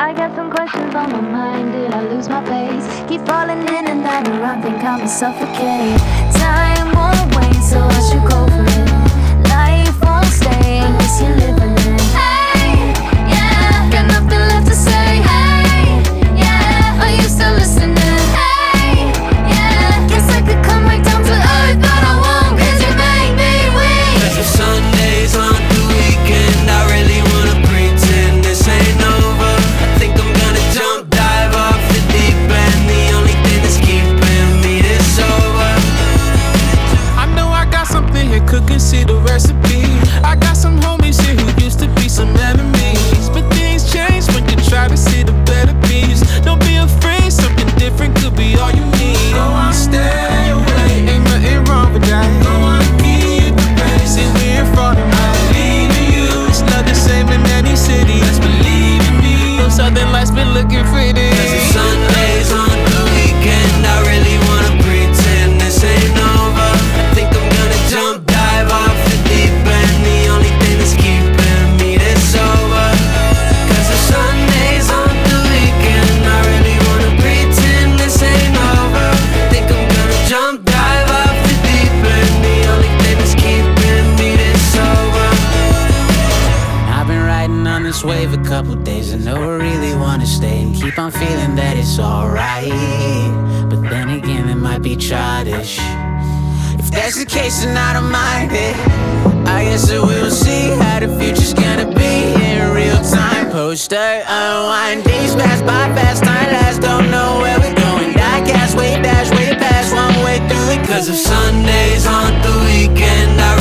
I got some questions on my mind. Did I lose my pace? Keep falling in and out around, think I'ma suffocate. Time won't wait, so I should go for it. Life won't stay unless you're living it. Hey, yeah, got nothing left to say. Hey, yeah, are you still listening? Hey, yeah, guess I could come right down to earth, but I won't, 'cause you make me weak. 'Cause if Sundays on the weekend, I really wanna pretend this ain't over. I think I'm gonna jump, dive off the deep end. The only thing that's keeping me is sober. I know I got something here cooking, see the recipe. I got some homies here who used to be some enemies, but things change when you try to see the better piece. Don't be afraid, something different could be all you need. Go on, stay away, ain't nothing wrong with that. Go on, keep the pace, see we're in front of me. Believe in you, it's not the same in any city. Let's believe in me, those southern lights been looking pretty. 'Cause if Sundays on the weekend, I really wanna pretend this ain't over. I think I'm gonna jump, dive off the deep end. The only thing that's keeping me this sober. 'Cause if Sundays on the weekend, I really wanna pretend this ain't over. I think I'm gonna jump, dive off the deep end. The only thing that's keeping me this sober. I've been riding on this wave a couple days. I know I really wanna stay and keep on feeling that it's alright, but then again it might be childish. If that's the case, then I don't mind it. I guess that we'll see how the future's gonna be in real time. Poster unwind, days pass by fast, time lasts, don't know where we're going. I gas way dash way past, one way through it. 'Cause if Sundays on the weekend, I